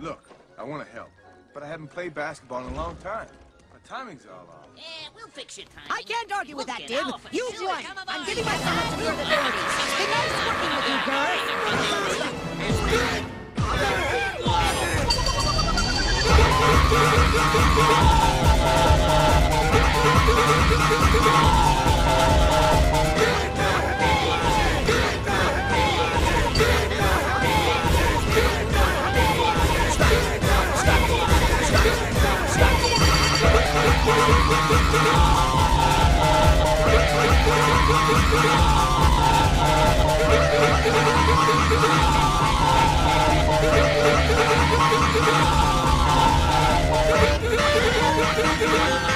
Look, I want to help, but I haven't played basketball in a long time. My timing's all off. Yeah, we'll fix your timing. I can't argue with that, Look Dib. it off. You've Do it. won. Come on. I'm giving my talent to your authorities. It's been nice working with you, girl.